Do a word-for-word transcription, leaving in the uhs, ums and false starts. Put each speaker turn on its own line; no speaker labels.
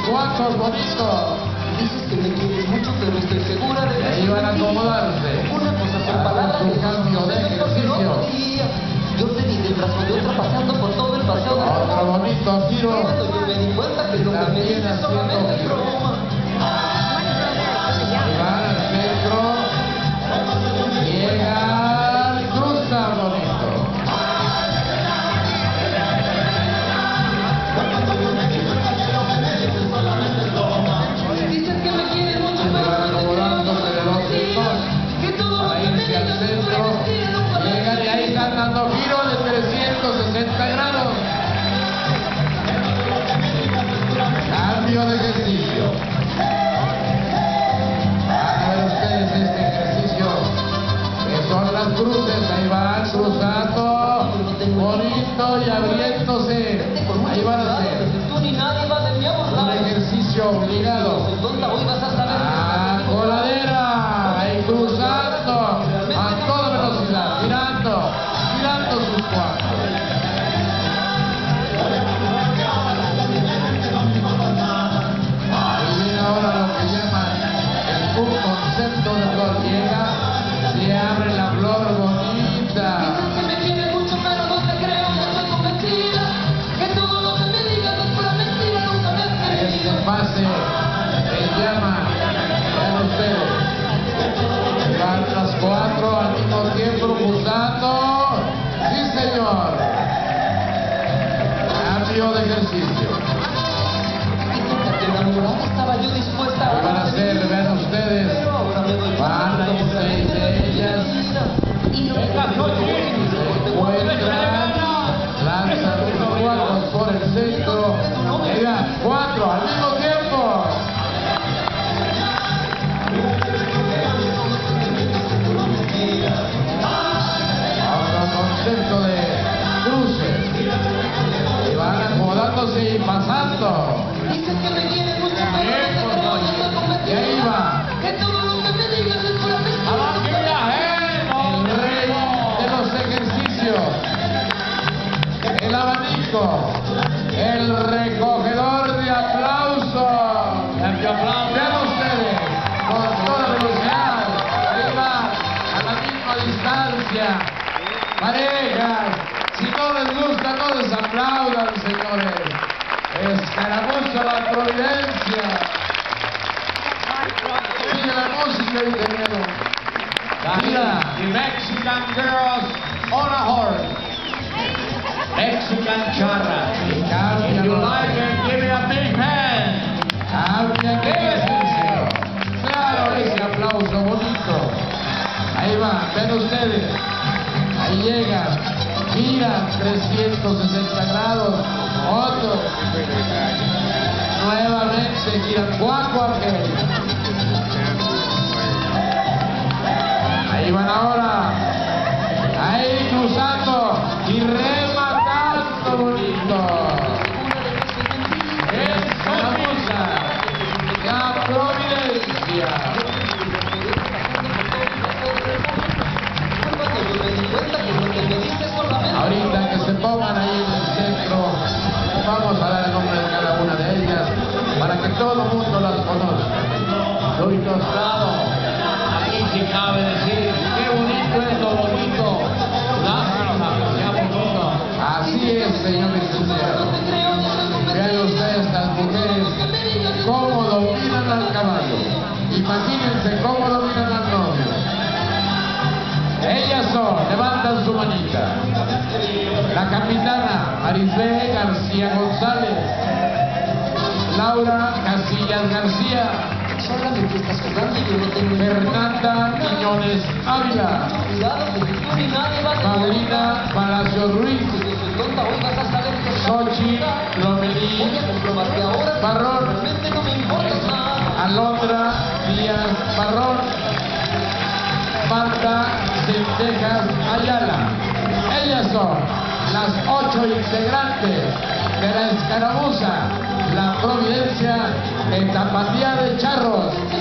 guapos, bonitos.
Dices que me quieres mucho, pero estoy segura de que...
Ahí van a acomodarse.
Una cosa son palabras,
su cambio de ejercicio.
Yo te vi del brazo de otra paseando por todo el paseo de...
Otro bonito giro.
Yo me di cuenta que lo que me dices solamente es broma.
Ahí van al centro. Llegan, cruza bonito.
Dices que me quieres mucho,
Se
pero
van acomodándose de dos en dos para irse al centro. Llegan y ahí están dando giro de trescientos sesenta grados. Cambio de ejercicio. Van a ver ustedes este ejercicio que son las cruces. Ahí van cruzando bonito y abriéndose. Ahí van a hacer un ejercicio obligado. Ah, coladera. Ahí cruzando a toda velocidad, girando, girando sus cuartos. Ahí viene ahora lo que llaman un concepto de flor. Llega, se abre la flor bonita.
Dices que me quieres mucho, pero no te creo, no estoy convencida. Que todo lo que me digas es pura mentira, nunca me has
Este
querido.
pase se llama, vean ustedes, van las cuatro al mismo tiempo cruzando. Sí, señor. Cambio de ejercicio.
Estaba yo dispuesta
¿Qué van a hacer? Vean ustedes. Van a irse ellas. Se encuentran. Lanzan sus cuatro por el centro. Llegan cuatro al mismo tiempo. Otro concepto de cruces. Y van acomodándose y pasando.
Dices que me quieres mucho, pero no te creo, no estoy convencida.
Y ahí va.
Que todo lo que me digas es pura mentira.
El rey de los ejercicios. El abanico. El recogedor de aplausos. Vean ustedes. Con toda velocidad. Ahí va. A la misma distancia. Parejas. Si no les gusta, no les aplaudan, señores. Escaramuza la providencia. Sigue la música, ingeniero. Mira.
The Mexican girls on a horse. Mexican charra. If you like it, give me a big hand.
Cambia de ejercicio. Claro, ese aplauso bonito. Ahí va, ven ustedes. Ahí llegan. Giran trescientos sesenta grados. Otro. Nuevamente giran cuaco aquel. Ahí van ahora. Ahí cruzando y rematando bonito. Escaramuza, la providencia. Ahorita que se pongan ahí en el centro, vamos a dar el nombre de cada una de ellas para que todo el mundo las conozca.
Soy tostado. Aquí sí cabe decir, qué bonito es lo bonito. Lástima que sea bonito.
Así es, señor licenciado. Vean ustedes estas mujeres cómo dominan al caballo. Imagínense cómo dominan al novio. Ellas son, levantan su manita. La capitana Marisbé García González. Laura Casillas García.
Solamente estás jugando y yo no tengo...
Fernanda Quiñones Ávila. Paulina Palacio Ruiz. Xochitl Lomelí Barrón. Alondra Díaz Barrón. Marta Centejas Ayala. Ellas son las ocho integrantes de la escaramuza, la providencia de Tapatía de Charros.